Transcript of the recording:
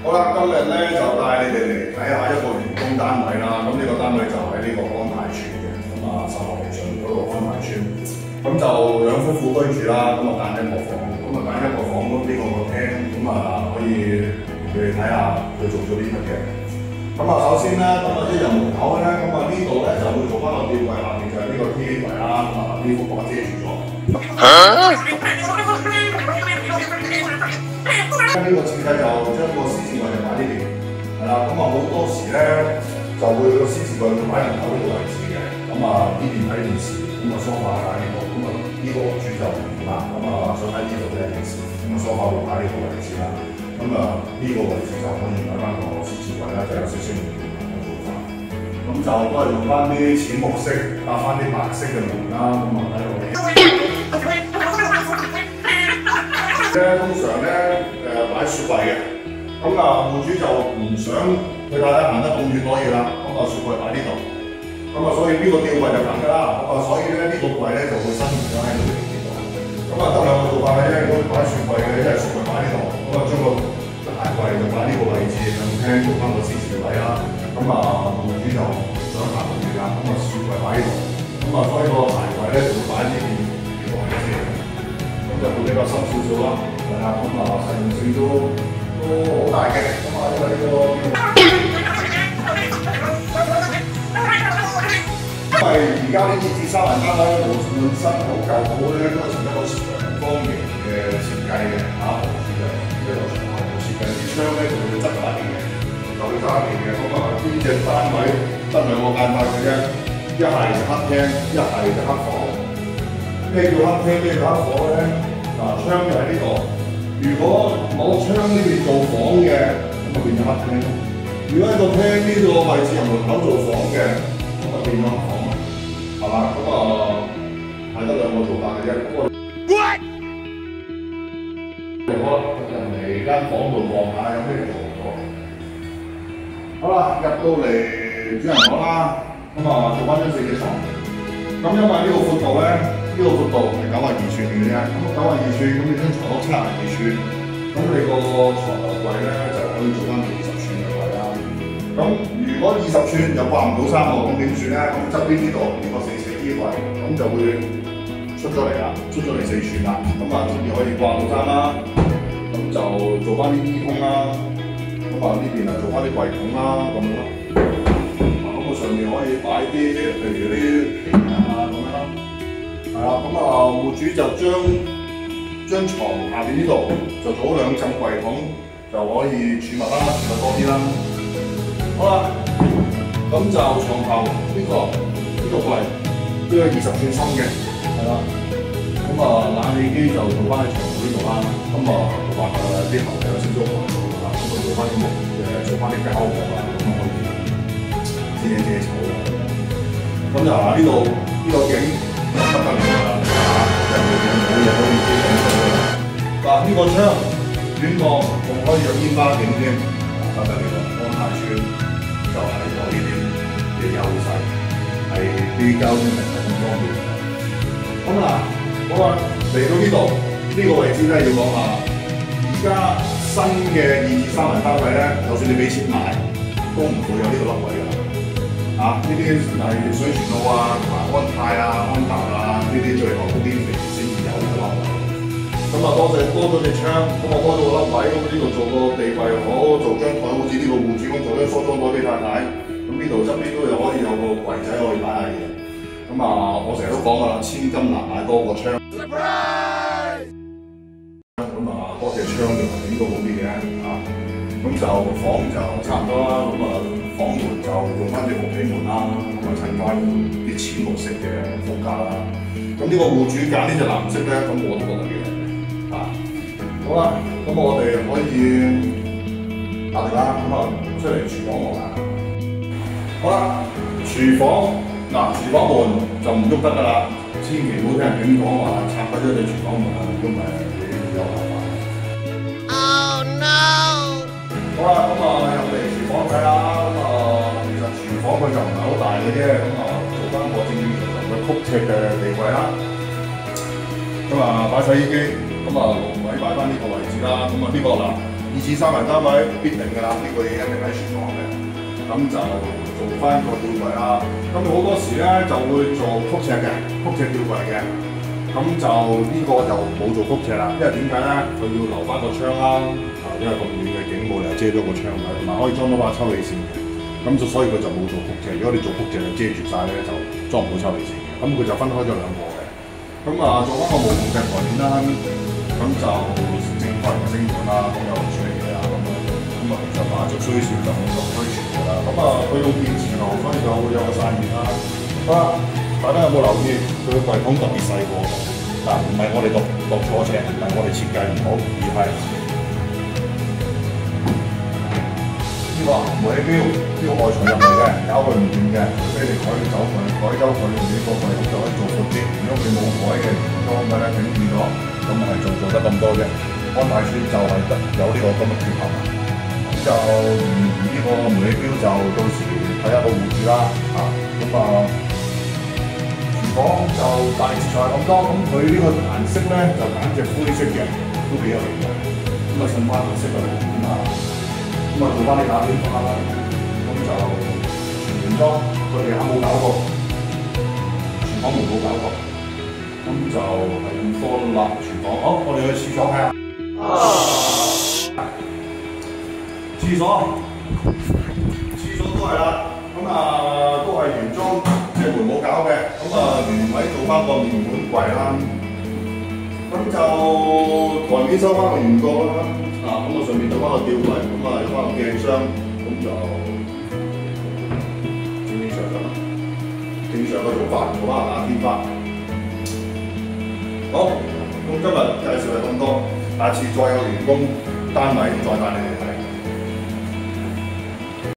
好啦，今日咧就帶你哋嚟睇下一個員工單位啦。咁呢個單位就喺呢個安泰邨嘅，咁啊秀茂坪上嗰度安泰邨。咁就兩夫婦居住啦，咁啊揀一個房，咁啊揀一個房呢個個廳，咁啊可以俾你睇下佢做咗啲乜嘅。咁啊首先咧，咁啊一入門口咧，咁啊呢度咧就會做翻個吊櫃，下面就係呢個 TV 櫃啦，咁啊呢幅畫遮住咗。呢個設計就將個獅子櫃就擺呢邊，係啦。咁啊好多時咧就會個獅子櫃會擺門口呢個位置嘅。咁啊呢邊睇電視，咁啊梳化擺呢度，咁啊呢個屋主就唔同啦。咁啊想喺呢度睇電視，咁啊梳化會擺呢個位置啦。咁啊呢個位置就可以擺翻個獅子櫃啦，就有少少唔同嘅做法。咁就都係用翻啲淺木色搭翻啲白色嘅門啦。咁啊喺度通常咧擺雪櫃嘅，咁啊戶主就唔想佢太太行得咁遠攞嘢啦，咁啊雪櫃擺呢度，咁啊所以呢個吊櫃就咁㗎啦，咁啊所以咧呢個櫃咧就會伸延咗喺度呢度，咁啊得兩個做法嘅啫，如果擺雪櫃嘅，一係雪櫃擺呢度，咁啊將個大櫃就擺呢個位置，向廳做翻個獅子位啦，咁啊戶主就想行咁遠啦，咁啊雪櫃擺呢度，咁啊所以個大櫃咧就會擺呢邊呢個位置。就會比較深少少啦，係啦，咁啊實用性都好大嘅，咁啊因為呢個，因為而家呢啲2至3人單位無論新好舊好咧，都係從一個長方形嘅設計嘅嚇，一個長方形設計，啲窗咧就會側下邊嘅，就會側下邊嘅，咁啊呢隻單位得兩個間隔嘅啫，一係就客廳，一係就客房。咩叫客廳？咩叫客房咧？嗱，窗就喺呢度。如果攞窗呢邊做房嘅，咁就變咗客廳；如果喺個廳呢個位置入門口做房嘅，咁就變咗客房，係嘛？咁啊係得兩個做法嘅啫。好啦，人嚟間房度望下有咩做咗。好啦，入到嚟主人房啦，咁啊做翻張4隻床。咁因為呢個闊度咧。呢個闊度係92寸嘅啫，咁92寸，咁你張床都72寸，咁你個床頭櫃咧就可以做翻20寸嘅櫃啦。咁如果20寸又掛唔到衫喎，咁點算咧？咁側邊呢度呢個4尺衣櫃，咁就會出咗嚟啦，出咗嚟4寸啦。咁啊，仲要可以掛到衫啦。咁就做翻啲衣通啦。咁啊呢邊啊做翻啲櫃桶啦，咁樣咯。咁我上面可以擺啲譬如啲皮啊咁樣啦。係啦，咁啊戶主就將床下邊呢度就做咗2浸櫃桶，就可以儲物啦，儲物多啲啦。好啦，咁就床頭呢個櫃都有20寸深嘅，係啦。咁啊冷氣機就做翻喺床頭呢度啦。咁啊冇辦法啦，啲喉有少少寒啦，咁啊做翻啲木做翻啲膠膜啊，咁啊可以遮醜啦。咁就呢度呢個景。不得了啦！人哋冇嘢可以遮緊佢啦。嗱，呢個窗遠望仲可以有煙花景添，不得了啦！安泰邨就係有呢啲嘅優勢，係啲交通唔係咁方便。咁嗱，好啊，嚟到呢度呢個位置咧，要講下，而家新嘅2至3人單位咧，就算你俾錢買，都唔會有呢個凹位㗎。呢啲係水泉澳啊、同埋安泰啊、安達啊呢啲最後嗰啲先至有嘅凹位。咁啊多咗隻窗，咁啊多咗個凹位，咁呢度做個地櫃又好，做張台好似呢個戶主咁做張梳妝台俾太太。咁呢度側邊都有可以有個櫃仔可以擺下嘢。咁啊，我成日都講㗎啦，千金難買多個窗。咁啊，多隻窗就應該好啲嘅嚇。咁就房就差唔多啦。咁啊。房門就用翻啲木皮門啦，咁啊襯翻啲淺綠色嘅風格啦。咁呢個戶主揀呢隻藍色咧，咁我都覺得幾靚嘅。好啦，咁我哋可以下嚟啦。咁啊出嚟廚房望下。好啦，廚房嗱，廚房門就唔喐得㗎啦，千祈唔好聽人點講話拆鬼咗隻廚房門啊，如果唔係你有辦法。Oh no！ 好啦，咁啊入嚟廚房睇下。其實廚房佢就唔係好大嘅啫，咁啊做翻個正常嘅曲尺嘅地櫃啦。咁啊擺洗衣機，咁啊爐位擺翻呢個位置啦。咁啊呢個嗱，呢 2至3人單位必定㗎啦，呢個嘢一定喺廚房嘅。咁就做翻個吊櫃啦。咁好多時咧就會做曲尺嘅，曲尺吊櫃嘅。咁就呢個就冇做曲尺啦，因為點解咧？佢要留翻個窗啦，因為咁遠嘅景冇理由遮咗個窗位，同埋可以裝到把抽氣扇嘅。咁所以佢就冇做曲尺。如果你做曲尺就遮住晒咧，就裝唔到抽氣扇嘅。咁佢就分開咗兩個嘅。咁做翻個無縫嘅台面啦，咁就正方形嘅升盤啦，咁有處理嘅啦，咁其實就需少就冇推全嘅啦。佢用電磁爐，所以就會有個散熱啦。好啦，大家有冇留意佢個櫃桶特別細個？嗱，唔係我哋度錯尺，唔係我哋設計唔好，而係呢個煤氣錶呢個外牆入嚟嘅，搞佢唔掂嘅，除非你改走佢，用呢個櫃桶就可以做闊啲。如果佢冇改嘅裝嘅咧，頂住咗，咁係做得咁多啫。安大師就係有呢個咁嘅缺陷。咁就呢個煤氣錶就到時睇下個護士啦，廚房就大致上係咁多。咁佢呢個顏色咧就揀隻灰色嘅，都幾有型嘅。襯翻顏色嚟做翻啲打邊花啦。咁就全裝，佢地下冇搞過，廚房門冇搞過。咁就係咁多啦，廚房。好，我哋去廁所睇下。廁所都係啦，都係原裝，即係門冇搞嘅。原位做翻個面碗櫃啦。咁就台面收翻個圓角啦。上面做翻個吊櫃，有翻個鏡箱，咁就正常㗎啦。正常嘅做法，做翻個天花。好，咁今日介紹係咁多，下次再有員工單位再帶你哋睇。